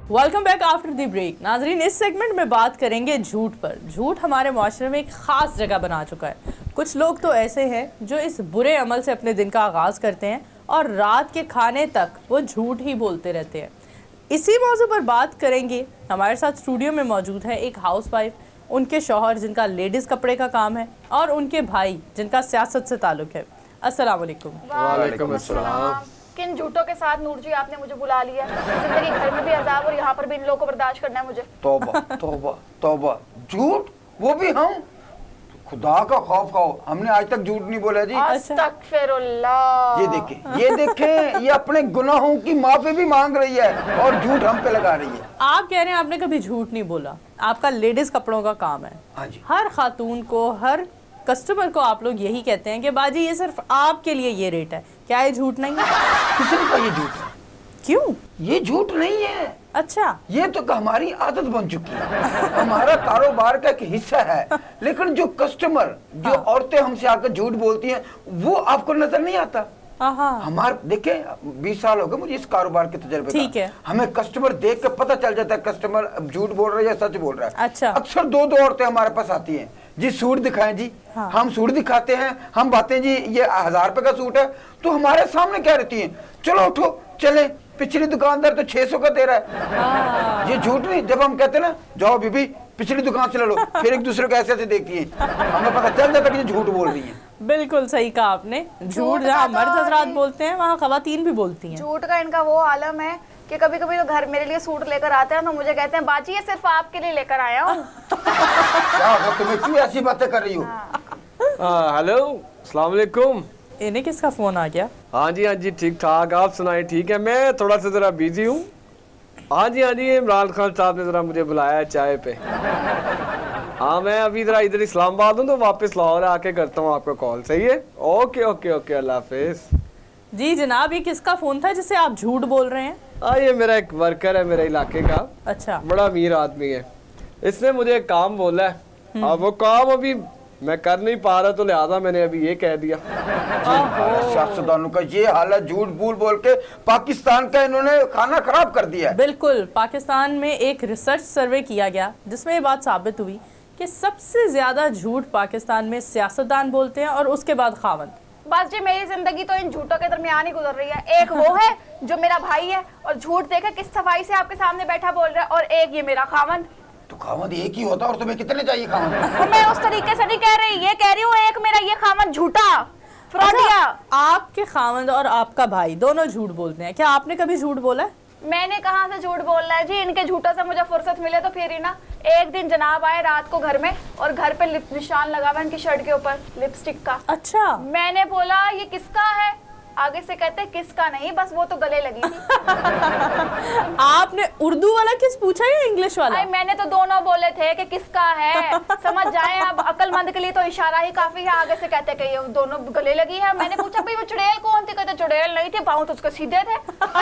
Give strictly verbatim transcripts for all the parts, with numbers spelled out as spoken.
Welcome back after the break. नाजरीन, इस segment में बात करेंगे झूठ पर। झूठ हमारे माशरे में एक ख़ास जगह बना चुका है। कुछ लोग तो ऐसे हैं जो इस बुरे अमल से अपने दिन का आगाज़ करते हैं और रात के खाने तक वो झूठ ही बोलते रहते हैं। इसी मौजू पर बात करेंगे। हमारे साथ स्टूडियो में मौजूद है एक हाउस वाइफ, उनके शौहर जिनका लेडीज़ कपड़े का काम है और उनके भाई जिनका सियासत से ताल्लुक़ है। अस्सलाम वालेकुम। वालेकुम अस्सलाम। किन झूठों के साथ नूर जी आपने मुझे बुला लिया। जिंदगी घर में भी अजाब और यहाँ पर भी इन लोगों को बर्दाश्त करना है मुझे। तौबा तौबा तौबा, झूठ, वो भी हम। खुदा का खौफ खाओ, हमने आज तक झूठ नहीं बोला जी। अस्तगफिरुल्लाह। ये देखें, ये देखें, ये अपने गुनाहों की माफी भी मांग रही है और झूठ हम पे लगा रही है। आप कह रहे हैं आपने कभी झूठ नहीं बोला, आपका लेडीज कपड़ों का काम है। हाँ जी। हर खातून को, हर कस्टमर को आप लोग यही कहते हैं कि बाजी ये सिर्फ आपके लिए ये रेट है। क्या ये झूठ नहीं है? किसी ने कहा ये झूठ है? क्यों? ये झूठ नहीं है। अच्छा, ये तो हमारी आदत बन चुकी है, हमारा कारोबार का एक हिस्सा है। लेकिन जो कस्टमर, जो हाँ। औरतें हमसे आकर झूठ बोलती हैं, वो आपको नजर नहीं आता। हमारे देखे बीस साल हो गए मुझे इस कारोबार के तजर्बे का। ठीक है। हमें कस्टमर देख के पता चल जाता है कस्टमर झूठ बोल रहा है या सच बोल रहा है। अच्छा। अक्सर दो दो औरतें हमारे पास आती हैं, जी सूट दिखाएं जी। हाँ। हम सूट दिखाते हैं, हम बातें जी ये हजार रुपए का सूट है, तो हमारे सामने क्या रहती है, चलो उठो चले, पिछली दुकानदार तो छह सौ का दे रहा है। ये झूठ नहीं। जब हम कहते हैं ना जाओ बीबी पिछली दुकान से ले लो, फिर एक दूसरे को ऐसे ऐसे देखती है, हमें पता चल जाता है कि ये झूठ बोल रही है। बिल्कुल सही कहा आपने। झूठ जहाँ मर्द हजरात बोलते हैं वहाँ खवातीन भी बोलती हैं। झूठ का इनका वो आलम है कि कभी कभी तो घर मेरे लिए सूट लेकर आते हैं तो मुझे कहते हैं बाजी ये सिर्फ आपके लिए लेकर आया हूँ। क्या हो, तुम्हें क्यों ऐसी बातें कर रही हो? हेलो, अस्सलाम वालेकुम। इन्हें किसका फोन आ गया? हाँ जी हाँ जी, ठीक ठाक, आप सुनाए? ठीक है, मैं थोड़ा सा जरा बिजी हूँ। हाँ जी हाँ जी, इमरान खान साहब ने जरा मुझे बुलाया है चाय पे। हाँ, मैं अभी जरा इधर इस्लामाबाद हूँ तो वापस लाहौर आके करता हूँ आपको कॉल। सही है? ओके ओके ओके, अल्लाह हाफिज। जी जनाब, ये किसका फोन था जिससे आप झूठ बोल रहे हैं? हाँ, ये मेरा एक वर्कर है मेरे इलाके का। अच्छा। बड़ा अमीर आदमी है। इसने मुझे एक काम बोला है, अब वो काम अभी मैं कर नहीं पा रहा तो लिहाजा मैंने अभी ये कह दिया। सियासतदानों का ये हाल है, झूठ बोल बोल के पाकिस्तान का इन्होंने खाना खराब कर दिया है। बिल्कुल। पाकिस्तान में एक रिसर्च सर्वे किया गया जिसमें ये बात साबित हुई कि सबसे ज्यादा झूठ पाकिस्तान में सियासतदान बोलते हैं और उसके बाद खावंद। बस जी मेरी जिंदगी तो इन झूठों के दरमियान ही गुजर रही है। एक वो है जो मेरा भाई है और झूठ देखे किस सफाई से आपके सामने बैठा बोल रहा है, और एक ये मेरा खावंद। तो खावंद एक ही होता और तुम्हें कितने चाहिए खावंद? मैं उस तरीके से नहीं कह रही, ये कह रही हूँ एक मेरा ये खावंद झूठा फ्रॉडिया। अच्छा, आपके खावंद और आपका भाई दोनों झूठ बोलते हैं, क्या आपने कभी झूठ बोला है? मैंने कहाँ से झूठ बोलना है जी, इनके झूठों से मुझे फुर्सत मिले तो फिर ही ना। एक दिन जनाब आए रात को घर में और घर पे लिप निशान लगा हुआ इनकी शर्ट के ऊपर लिपस्टिक का। अच्छा। मैंने बोला ये किसका है? आगे से कहते किसका नहीं, बस वो तो गले लगी थी। आपने उर्दू वाला किस पूछा या इंग्लिश वाला? मैंने तो दोनों बोले थे कि किसका है, समझ जाए। अब अक्लमंद के लिए तो इशारा ही काफी है। आगे से कहते कि ये दोनों गले लगी है। मैंने पूछा भाई वो चुड़ैल कौन थी? कहते चुड़ैल नहीं थी, पाँव तो उसके सीधे थे।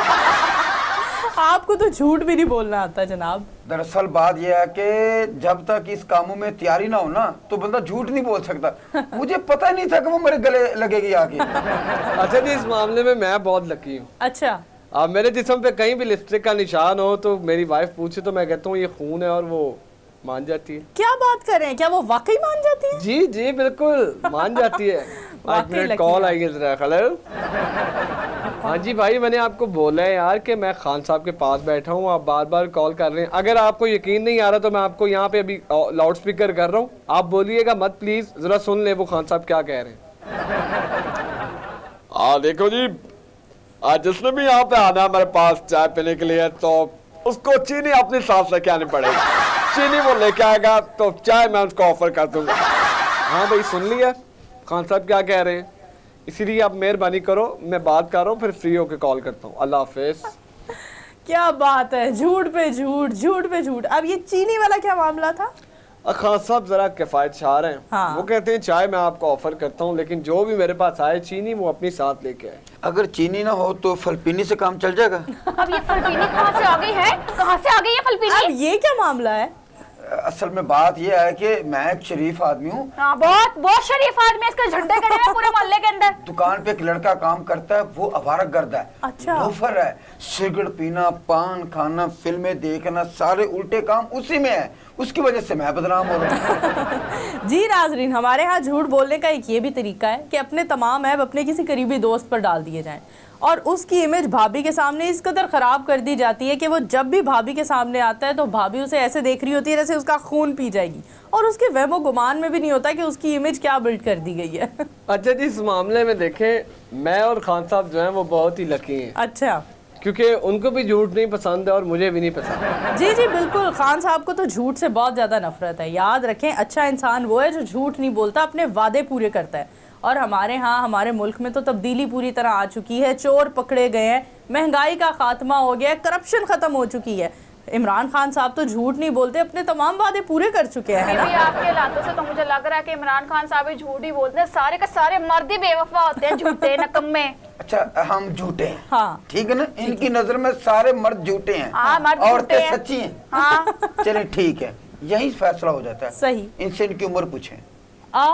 आपको तो झूठ भी नहीं बोलना आता जनाब। दरअसल बात यह है कि जब तक इस कामों में तैयारी ना हो ना तो बंदा झूठ नहीं बोल सकता। मुझे पता ही नहीं था कि वो मेरे गले लगेगी आगे। अच्छा जी, इस मामले में मैं बहुत लकी हूँ। अच्छा। अब मेरे जिस्म पे कहीं भी लिपस्टिक का निशान हो तो मेरी वाइफ पूछे तो मैं कहता हूँ ये खून है और वो मान जाती है। क्या बात कर रहे हैं, क्या वो वाकई मान जाती है? जी जी बिल्कुल मान जाती है। एक मिनट कॉल आई है जरा। हेलो। हाँ जी भाई, मैंने आपको बोला है यार कि मैं खान साहब के पास बैठा हूँ, आप बार बार कॉल कर रहे हैं। अगर आपको यकीन नहीं आ रहा तो मैं आपको यहाँ पे अभी लाउड स्पीकर कर रहा हूँ, आप बोलिएगा मत, प्लीज जरा सुन ले वो खान साहब क्या कह रहे हैं। हाँ देखो जी, आज जिसने भी यहाँ पे आना हमारे पास चाय पीने के लिए तो उसको चीनी अपने साथ लेके आनी पड़ेगी। चीनी वो लेके आएगा तो चाय मैं उसको ऑफर कर दूंगा। हाँ भाई सुन लिया खान साहब क्या कह रहे हैं, इसीलिए आप मेहरबानी करो, मैं बात कर रहा हूँ, फिर फ्री होके कॉल करता हूँ। अल्लाह हाफिज। क्या बात है, झूठ पे झूठ, झूठ पे झूठ। अब ये चीनी वाला क्या मामला था? खान साहब जरा किफायत चाह रहे हैं। हाँ। वो कहते हैं चाय मैं आपको ऑफर करता हूँ, लेकिन जो भी मेरे पास आए चीनी वो अपनी साथ लेके आए। अगर चीनी ना हो तो फलपीनी से काम चल जाएगा। अब ये फलपीनी कहाँ से आ गई है? कहाँ से आ गई ये फलपीनी? अब ये क्या मामला है? असल में बात यह है कि मैं एक शरीफ आदमी हूँ। हाँ, बहुत बहुत शरीफ आदमी, इसके झंडे खड़े हैं पूरे मोहल्ले के अंदर। दुकान पे एक लड़का काम करता है, वो अवारागर्द है। अच्छा। लोफर है, सिगरेट पीना, पान खाना, फिल्में देखना, सारे उल्टे काम उसी में है। उसकी वजह से मैं बदनाम हो रहा हूँ। जी नाजरीन, हमारे यहाँ झूठ बोलने का एक ये भी तरीका है कि अपने तमाम ऐब अपने किसी करीबी दोस्त पर डाल दिए जाएं और उसकी इमेज भाभी के सामने इस कदर ख़राब कर दी जाती है कि वो जब भी भाभी के सामने आता है तो भाभी उसे ऐसे देख रही होती है जैसे उसका खून पी जाएगी और उसके वहमो गुमान में भी नहीं होता कि उसकी इमेज क्या बिल्ड कर दी गई है। अच्छा जी, इस मामले में देखें, मैं और खान साहब जो हैं वो बहुत ही लकी हैं। अच्छा, क्योंकि उनको भी झूठ नहीं पसंद है और मुझे भी नहीं पसंद। जी जी बिल्कुल, खान साहब को तो झूठ से बहुत ज़्यादा नफरत है। याद रखें, अच्छा इंसान वो है जो झूठ नहीं बोलता, अपने वादे पूरे करता है। और हमारे यहाँ हमारे मुल्क में तो तब्दीली पूरी तरह आ चुकी है, चोर पकड़े गए हैं, महंगाई का खात्मा हो गया है, करप्शन खत्म हो चुकी है। इमरान खान साहब तो झूठ नहीं बोलते, अपने तमाम वादे पूरे कर चुके हैं। भी आपके हालातों से तो मुझे लग रहा है कि इमरान खान साहब ही झूठ ही बोलते हैं। सारे के सारे मर्द ही बेवफा होते हैं, झूठे नकम्मे। अच्छा, हम झूठे हैं। हाँ, ठीक है ना, इनकी नजर में सारे मर्द झूठे हैं। हाँ, मर्द औरतें झूठे हैं। सच्ची हैं। हाँ। चले ठीक है, यही फैसला हो जाता है। सही। इनसे इनकी उम्र पूछें। आ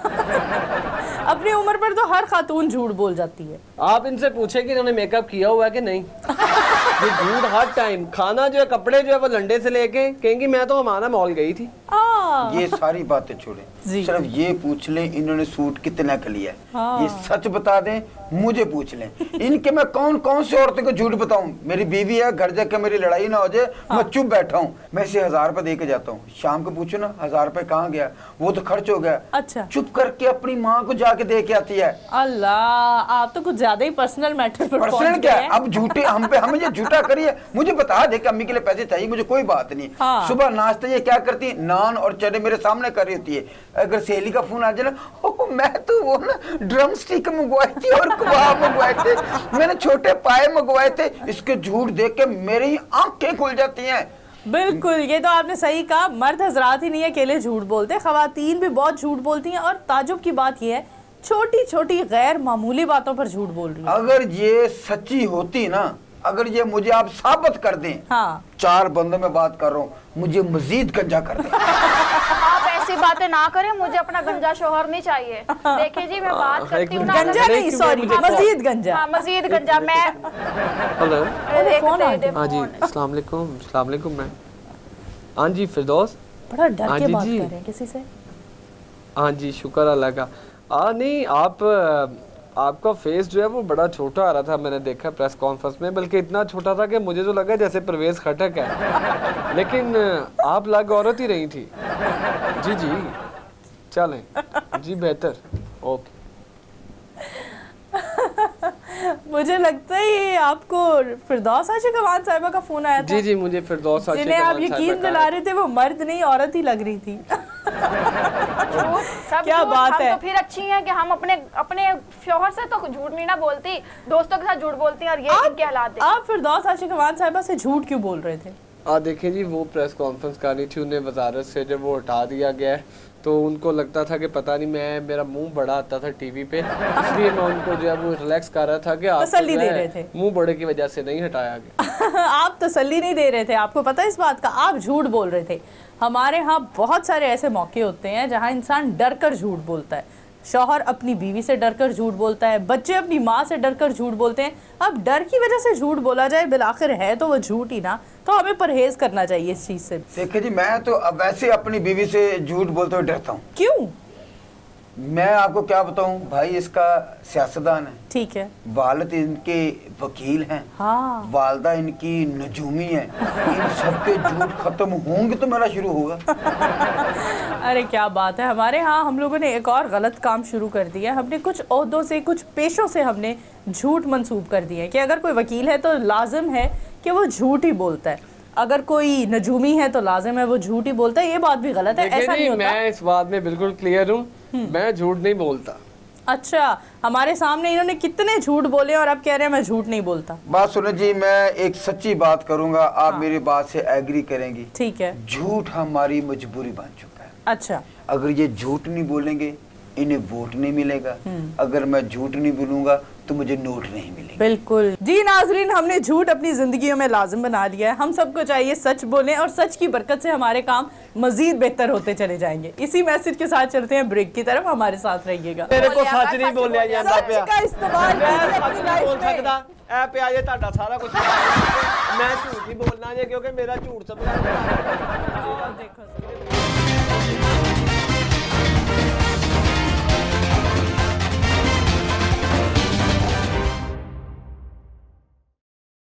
अपनी उम्र पर तो हर खातून झूठ बोल जाती है। आप इनसे पूछे कि इन्होंने मेकअप किया हुआ है कि नहीं। ये झूठ हर टाइम, खाना जो है, कपड़े जो है वो लंडे से लेके कहेंगी मैं तो हमारा मॉल गई थी। आ, ये सारी बातें छोड़ें, सिर्फ ये पूछ लें इन्होंने सूट कितना का लिया है। हाँ। ये सच बता दें, मुझे पूछ लें। इनके मैं कौन कौन सी औरतें को झूठ बताऊं। मेरी बीवी है, घर जाकर मेरी लड़ाई ना हो जाए। हाँ। मैं चुप बैठा हूँ, मैं इसे हजार रुपए दे के जाता हूँ। शाम को पूछो ना हजार रुपए कहाँ गया, वो तो खर्च हो गया। अच्छा। चुप करके अपनी माँ को जाके दे के आती है। अल्लाह, आप तो कुछ ज्यादा ही पर्सनल मैटर पर पर्सनल क्या है? अब झूठे हम पे हमें ये झूठा करिए। मुझे बता दे कि अम्मी के लिए पैसे चाहिए, मुझे कोई बात नहीं। हाँ। सुबह नाश्ते ये क्या करती है, नान और चने मेरे सामने कर रही होती है। अगर सहेली का फोन आ जाए ना, ओ मैं तो वो ना ड्रम स्टिक मंगवाई थी और कबाब मंगवाए थे, मैंने छोटे पाए मंगवाए थे। इसके झूठ देख के मेरी आंखें खुल जाती हैं। बिल्कुल, ये तो आपने सही कहा। मर्द हजरात ही नहीं अकेले झूठ बोलते, खवातीन भी बहुत झूठ बोलती हैं। और ताजुब की बात यह है, छोटी छोटी गैर मामूली बातों पर झूठ बोल रही है। अगर ये सच्ची होती ना, अगर ये मुझे आप साबित कर दें, हाँ। चार बंदों में बात कर रहा हूँ, मुझे मजीद गंजा कर दें। आप ऐसी बातें ना करें, मुझे अपना गंजा शोहर नहीं चाहिए। देखिए जी, मैं बात करती हूँ ना, गंजा नहीं, सॉरी, मजीद गंजा। हाँ, मजीद गंजा। मैं हेलो, फोन आ गया। हाँ जी, अस्सलाम वालेकुम। अस्सलाम वालेकुम। मैं हाँ जी फिरदौस, बड़ा डर हाँ के जी, बात जी। कर रहे हैं किसी से। हाँ जी, शुक्र अल्लाह का। हाँ नहीं, आप आपका फेस जो है वो बड़ा छोटा आ रहा था, मैंने देखा प्रेस कॉन्फ्रेंस में, बल्कि इतना छोटा था कि मुझे तो लगा जैसे परवेज खटक है, लेकिन आप लग औरत ही रही थी। जी जी, चलें जी, बेहतर, ओके। मुझे लगता है ये आपको फिरदौस आशिक अवान साहिबा का फोन आया था। जी जी, मुझे फिरदौस आशिक जिन्हें आप अवान साहिबा यकीन का दिला रहे थे वो मर्द नहीं औरत ही लग रही थी। सब क्या झूठ, बात हम है। तो फिर अच्छी हैं कि हम अपने अपने शोहर से तो झूठ नहीं ना बोलती, दोस्तों के साथ झूठ बोलती हैं। और ये इनके हालात हैं। आप फिरदौस आशिक अवान साहिबा से झूठ क्यों बोल रहे थे? आ देखें जी, वो प्रेस कॉन्फ्रेंस करनी थी, उन्हें वजारत से जब वो हटा दिया गया है तो उनको लगता था कि पता नहीं, मैं मेरा मुंह बड़ा आता था टीवी पे, इसलिए मैं उनको जो है वो रिलैक्स कर रहा था कि आप तसल्ली दे रहे थे। मुंह बड़े की वजह से नहीं हटाया गया। आप तसल्ली नहीं दे रहे थे, आपको पता है इस बात का, आप झूठ बोल रहे थे। हमारे यहाँ बहुत सारे ऐसे मौके होते हैं जहाँ इंसान डर कर झूठ बोलता है। शौहर अपनी बीवी से डरकर झूठ बोलता है, बच्चे अपनी माँ से डरकर झूठ बोलते हैं। अब डर की वजह से झूठ बोला जाए, बिलाखिर है तो वो झूठ ही ना, तो हमें परहेज करना चाहिए इस चीज से। देखिए जी, मैं तो अब वैसे अपनी बीवी से झूठ बोलते हुए डरता हूँ। क्यों? मैं आपको क्या बताऊं, भाई इसका सियासतदान है, ठीक है, वालिद इनके वकील हैं, हाँ, वालदा इनकी नजूमी है। इन सबके झूठ खत्म होंगे तो मेरा शुरू होगा। अरे क्या बात है। हमारे यहाँ हम लोगों ने एक और गलत काम शुरू कर दिया। हमने कुछ ओहदों से, कुछ पेशों से हमने झूठ मंसूब कर दिए कि अगर कोई वकील है तो लाजिम है कि वो झूठ ही बोलता है, अगर कोई नजूमी है तो लाजिम है वो झूठ ही बोलता है। ये बात भी गलत है, ऐसा नहीं होता। मैं इस बात में बिल्कुल क्लियर हूँ, मैं झूठ नहीं बोलता। अच्छा, हमारे सामने इन्होंने कितने झूठ बोले और अब कह रहे हैं मैं झूठ नहीं बोलता। बात सुनो जी, मैं एक सच्ची बात करूंगा, आप हाँ। मेरी बात से एग्री करेंगी। ठीक है। झूठ हमारी मजबूरी बन चुका है। अच्छा, अगर ये झूठ नहीं बोलेंगे इन्हें वोट नहीं मिलेगा, अगर मैं झूठ नहीं बोलूंगा तो मुझे नोट नहीं मिलेगा। बिल्कुल जी नाजरीन, हमने झूठ अपनी जिंदगियों में लाजिम बना लिया है। हम सबको चाहिए सच बोलें और सच की बरकत से हमारे काम मजीद बेहतर होते चले जाएंगे। इसी मैसेज के साथ चलते हैं ब्रेक की तरफ, हमारे साथ रहिएगा। मेरे को सच नहीं बोलिया जाता सच का इस्तेमाल कीजिए अपनी लाइफ में। ऐ पिया जे ਤੁਹਾਡਾ सारा कुछ मैं झूठ ही बोलना है क्योंकि मेरा झूठ सब